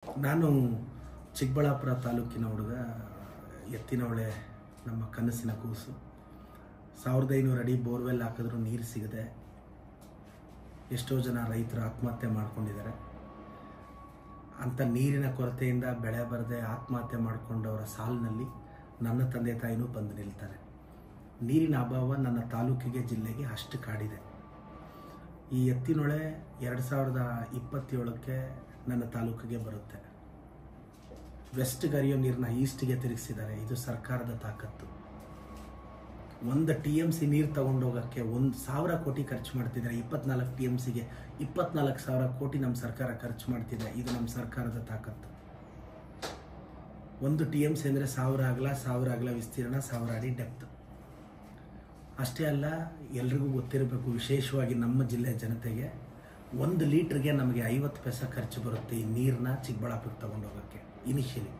ನಾನು ಚಿಕ್ಕಬಳ್ಳಾಪುರ ತಾಲೂಕಿನ ಹುಡುಗ. ಎತ್ತಿನಹೊಳೆ ನಮ್ಮ ಕನಸಿನ ಕೂಸು. 1500 ಅಡಿ ಬೋರ್ವೆಲ್ ಹಾಕಿದ್ರೂ ನೀರು ಸಿಗದೆ ಎಷ್ಟೋ ಜನ ರೈತರು ಆತ್ಮಹತ್ಯೆ ಮಾಡ್ಕೊಂಡಿದ್ದಾರೆ. ಅಂಥ ನೀರಿನ ಕೊರತೆಯಿಂದ ಬೆಳೆ ಬರದೆ ಆತ್ಮಹತ್ಯೆ ಮಾಡಿಕೊಂಡವರ ಸಾಲಿನಲ್ಲಿ ನನ್ನ ತಂದೆ ತಾಯಿನೂ ಬಂದು ನಿಲ್ತಾರೆ. ನೀರಿನ ಅಭಾವ ನನ್ನ ತಾಲೂಕಿಗೆ, ಜಿಲ್ಲೆಗೆ ಅಷ್ಟು ಕಾಡಿದೆ. ಈ ಎತ್ತಿನಹೊಳೆ 2027ಕ್ಕೆ ನನ್ನ ತಾಲೂಕಿಗೆ ಬರುತ್ತೆ. ವೆಸ್ಟ್ಗೆ ಹರಿಯೋ ನೀರನ್ನ ಈಸ್ಟ್ಗೆ ತಿರುಗಿಸಿದ್ದಾರೆ. ಇದು ಸರ್ಕಾರದ ತಾಕತ್ತು. 1 TMC ನೀರು ತಗೊಂಡೋಗೋಕ್ಕೆ 1,000 ಕೋಟಿ ಖರ್ಚು ಮಾಡ್ತಿದ್ದಾರೆ. 24 TMCಗೆ 24,000 ಕೋಟಿ ನಮ್ಮ ಸರ್ಕಾರ ಖರ್ಚು ಮಾಡ್ತಿದೆ. ಇದು ನಮ್ಮ ಸರ್ಕಾರದ ತಾಕತ್ತು. 1 TMC ಅಂದರೆ 1000 ಅಗಲ ವಿಸ್ತೀರ್ಣ, 1000 ಅಡಿ ಡೆಪ್ತ್. ಅಷ್ಟೇ ಅಲ್ಲ, ಎಲ್ರಿಗೂ ಗೊತ್ತಿರಬೇಕು, ವಿಶೇಷವಾಗಿ ನಮ್ಮ ಜಿಲ್ಲೆ ಜನತೆಗೆ 1 ಲೀಟ್ರಿಗೆ ನಮಗೆ 50 ಪೈಸೆ ಖರ್ಚು ಬರುತ್ತೆ ಈ ನೀರನ್ನ ಚಿಕ್ಕಬಳ್ಳಾಪುರಕ್ಕೆ ತಗೊಂಡೋಗೋಕ್ಕೆ. ಇನಿಷಿಯಲಿ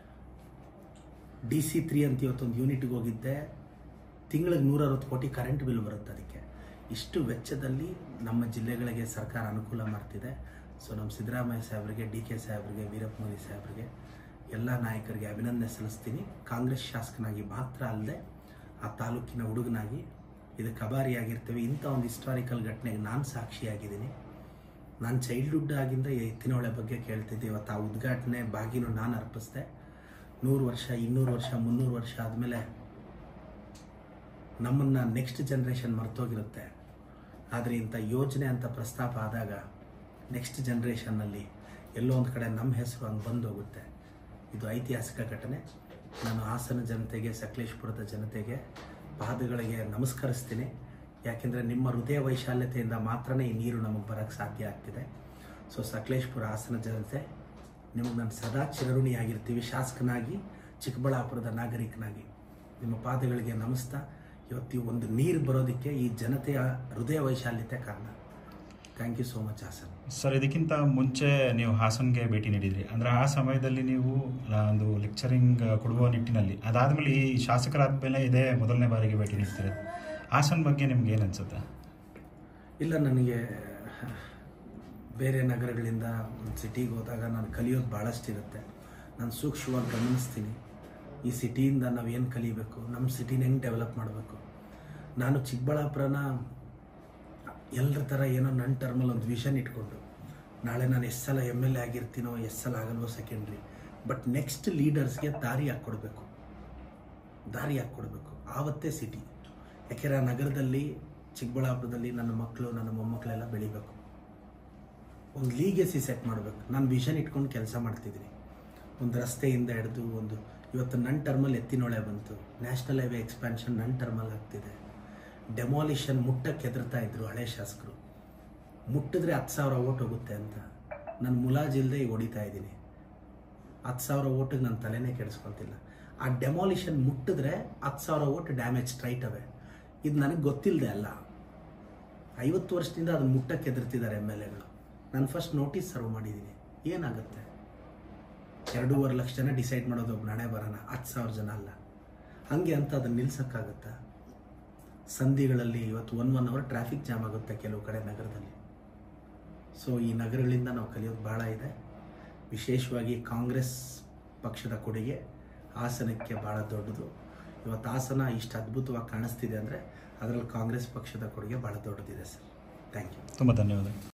DC3 ಅಂತ ಇವತ್ತೊಂದು ಯೂನಿಟ್ಗೆ ಹೋಗಿದ್ದೆ. ತಿಂಗಳಿಗೆ 160 ಕೋಟಿ ಕರೆಂಟ್ ಬಿಲ್ ಬರುತ್ತೆ. ಅದಕ್ಕೆ ಇಷ್ಟು ವೆಚ್ಚದಲ್ಲಿ ನಮ್ಮ ಜಿಲ್ಲೆಗಳಿಗೆ ಸರ್ಕಾರ ಅನುಕೂಲ ಮಾಡ್ತಿದೆ. ಸೊ ನಮ್ಮ ಸಿದ್ದರಾಮಯ್ಯ ಸಾಹೇಬರಿಗೆ, DK ಸಾಹೇಬರಿಗೆ, ವೀರಪ್ಪ ಮೊಯ್ಲಿ ಸಾಹೇಬರಿಗೆ, ಎಲ್ಲ ನಾಯಕರಿಗೆ ಅಭಿನಂದನೆ ಸಲ್ಲಿಸ್ತೀನಿ. ಕಾಂಗ್ರೆಸ್ ಶಾಸಕನಾಗಿ ಮಾತ್ರ ಅಲ್ಲದೆ ಆ ತಾಲೂಕಿನ ಹುಡುಗನಾಗಿ ಇದಕ್ಕೆ ಅಭಾರಿಯಾಗಿರ್ತೇವೆ. ಇಂಥ ಒಂದು ಹಿಸ್ಟಾರಿಕಲ್ ಘಟನೆಗೆ ನಾನು ಸಾಕ್ಷಿಯಾಗಿದ್ದೀನಿ. ನಾನು ಚೈಲ್ಡ್ಹುಡ್ ಆಗಿಂದ ಎತ್ತಿನಹೊಳೆ ಬಗ್ಗೆ ಕೇಳ್ತಿದ್ದೆ. ಇವತ್ತು ಆ ಉದ್ಘಾಟನೆ ಬಾಗಿನೂ ನಾನು ಅರ್ಪಿಸಿದೆ. 100 ವರ್ಷ, 200 ವರ್ಷ, 300 ವರ್ಷ ಆದಮೇಲೆ ನಮ್ಮನ್ನು ನೆಕ್ಸ್ಟ್ ಜನ್ರೇಷನ್ ಮರ್ತೋಗಿರುತ್ತೆ. ಆದರೆ ಇಂಥ ಯೋಜನೆ ಅಂತ ಪ್ರಸ್ತಾಪ ಆದಾಗ ನೆಕ್ಸ್ಟ್ ಜನ್ರೇಷನ್ನಲ್ಲಿ ಎಲ್ಲೋ ಒಂದು ಕಡೆ ನಮ್ಮ ಹೆಸರು ಹಂಗೆ ಬಂದೋಗುತ್ತೆ. ಇದು ಐತಿಹಾಸಿಕ ಘಟನೆ. ನಾನು ಹಾಸನ ಜನತೆಗೆ, ಸಕಲೇಶಪುರದ ಜನತೆಗೆ ಪಾದಗಳಿಗೆ ನಮಸ್ಕರಿಸ್ತೀನಿ. ಯಾಕೆಂದರೆ ನಿಮ್ಮ ಹೃದಯ ವೈಶಾಲ್ಯತೆಯಿಂದ ಮಾತ್ರನೇ ಈ ನೀರು ನಮಗೆ ಬರೋಕ್ಕೆ ಸಾಧ್ಯ ಆಗ್ತಿದೆ. ಸೊ ಸಕಲೇಶಪುರ, ಹಾಸನ ಜನತೆ, ನಿಮಗೆ ನಾನು ಸದಾ ಚಿರಋಣಿಯಾಗಿರ್ತೀವಿ. ಶಾಸಕನಾಗಿ, ಚಿಕ್ಕಬಳ್ಳಾಪುರದ ನಾಗರಿಕನಾಗಿ ನಿಮ್ಮ ಪಾದಗಳಿಗೆ ನಮಿಸ್ತಾ, ಇವತ್ತು ಒಂದು ನೀರು ಬರೋದಕ್ಕೆ ಈ ಜನತೆಯ ಹೃದಯ ವೈಶಾಲ್ಯತೆ ಕಾರಣ. Thank you so much Hassan. Sir, ಇದಕ್ಕಿಂತ ಮುಂಚೆ ನೀವು ಹಾಸನ್ಗೆ ಭೇಟಿ ನೀಡಿದ್ರಿ. ಅಂದರೆ ಆ ಸಮಯದಲ್ಲಿ ನೀವು ಒಂದು ಲೆಕ್ಚರಿಂಗ್ ಕೊಡುವ ನಿಟ್ಟಿನಲ್ಲಿ, ಅದಾದಮೇಲೆ ಈ ಶಾಸಕರಾದ ಇದೇ ಮೊದಲನೇ ಬಾರಿಗೆ ಭೇಟಿ ನೀಡ್ತೀರ. ಹಾಸನ್ ಬಗ್ಗೆ ನಿಮ್ಗೆ ಏನು ಅನಿಸುತ್ತೆ? ಇಲ್ಲ, ನನಗೆ ಬೇರೆ ನಗರಗಳಿಂದ ಒಂದು ಸಿಟಿಗೆ ಹೋದಾಗ ನಾನು ಕಲಿಯೋದು ಭಾಳಷ್ಟು ಇರುತ್ತೆ. ನಾನು ಸೂಕ್ಷ್ಮವಾಗಿ ಗಮನಿಸ್ತೀನಿ. ಈ ಸಿಟಿಯಿಂದ ನಾವು ಏನು ಕಲಿಬೇಕು, ನಮ್ಮ ಸಿಟಿನ ಹೆಂಗೆ ಡೆವಲಪ್ ಮಾಡಬೇಕು. ನಾನು ಚಿಕ್ಕಬಳ್ಳಾಪುರನ ಎಲ್ಲರ ಥರ ಏನೋ ನನ್ನ ಟರ್ಮಲ್ಲಿ ಒಂದು ವಿಷನ್ ಇಟ್ಕೊಂಡು, ನಾಳೆ ನಾನು ಎಷ್ಟು ಸಲ MLA ಆಗಿರ್ತೀನೋ, ಎಷ್ಟು ಸಲ ಆಗಲ್ವೋ ಸೆಕೆಂಡ್ರಿ, ಬಟ್ ನೆಕ್ಸ್ಟ್ ಲೀಡರ್ಸ್ಗೆ ದಾರಿ ಹಾಕ್ಕೊಡ್ಬೇಕು. ಆವತ್ತೇ ಸಿಟಿ. ಯಾಕೆಂದರೆ ಆ ನಗರದಲ್ಲಿ, ಚಿಕ್ಕಬಳ್ಳಾಪುರದಲ್ಲಿ ನನ್ನ ಮಕ್ಕಳು, ನನ್ನ ಮೊಮ್ಮಕ್ಕಳೆಲ್ಲ ಬೆಳಿಬೇಕು. ಒಂದು ಲೀಗೆಸಿ ಸೆಟ್ ಮಾಡಬೇಕು. ನಾನು ವಿಷನ್ ಇಟ್ಕೊಂಡು ಕೆಲಸ ಮಾಡ್ತಿದ್ದೀನಿ. ಒಂದು ರಸ್ತೆಯಿಂದ ಹಿಡಿದು ಇವತ್ತು ನನ್ನ ಟರ್ಮಲ್ಲಿ ಎತ್ತಿನಹೊಳೆ ಬಂತು. ನ್ಯಾಷನಲ್ ಹೈವೇ ಎಕ್ಸ್ಪ್ಯಾನ್ಷನ್ ನನ್ನ ಟರ್ಮಲ್ಲಿ ಆಗ್ತಿದೆ. ಡೆಮಾಲಿಷನ್ ಮುಟ್ಟಕ್ಕೆ ಹೆದರ್ತಾ ಇದ್ರು ಹಳೆ ಶಾಸಕರು. ಮುಟ್ಟಿದ್ರೆ 10,000 ಓಟ್ ಹೋಗುತ್ತೆ ಅಂತ ನಾನು ಮುಲಾಜಿಲ್ಲದೆ ಈಗ ಹೊಡಿತಾ ಇದ್ದೀನಿ. 10,000 ಓಟಿಗೆ ನನ್ನ ತಲೆನೇ ಕೆಡಿಸ್ಕೊತಿಲ್ಲ. ಆ ಡೆಮಾಲಿಷನ್ ಮುಟ್ಟಿದ್ರೆ 10,000 ಓಟ್ ಡ್ಯಾಮೇಜ್ ಸ್ಟ್ರೈಟ್ ಅವೇ. ಇದು ನನಗೆ ಗೊತ್ತಿಲ್ಲದೆ ಅಲ್ಲ. 50 ವರ್ಷದಿಂದ ಅದನ್ನು ಮುಟ್ಟಕ್ಕೆ ಹೆದರ್ತಿದ್ದಾರೆ MLAಗಳು. ನಾನು ಫಸ್ಟ್ ನೋಟಿಸ್ ಸರ್ವ್ ಮಾಡಿದ್ದೀನಿ. ಏನಾಗುತ್ತೆ? 2.5 ಲಕ್ಷ ಜನ ಡಿಸೈಡ್ ಮಾಡೋದು ಒಬ್ಬ ನಾಳೆ ಬರೋಣ, 10,000 ಜನ ಅಲ್ಲ. ಹಾಗೆ ಅಂತ ಅದನ್ನು ನಿಲ್ಸೋಕ್ಕಾಗುತ್ತಾ? ಸಂಧಿಗಳಲ್ಲಿ ಇವತ್ತು 1 ಅವರ್ ಟ್ರಾಫಿಕ್ ಜಾಮ್ ಆಗುತ್ತೆ ಕೆಲವು ಕಡೆ ನಗರದಲ್ಲಿ. ಸೊ ಈ ನಗರಗಳಿಂದ ನಾವು ಕಲಿಯೋದು ಭಾಳ ಇದೆ. ವಿಶೇಷವಾಗಿ ಕಾಂಗ್ರೆಸ್ ಪಕ್ಷದ ಕೊಡುಗೆ ಹಾಸನಕ್ಕೆ ಭಾಳ ದೊಡ್ಡದು. ಇವತ್ತು ಹಾಸನ ಇಷ್ಟು ಅದ್ಭುತವಾಗಿ ಕಾಣಿಸ್ತಿದೆ ಅಂದರೆ ಅದರಲ್ಲಿ ಕಾಂಗ್ರೆಸ್ ಪಕ್ಷದ ಕೊಡುಗೆ ಭಾಳ ದೊಡ್ಡದಿದೆ ಸರ್. Thank you. ತುಂಬ ಧನ್ಯವಾದ.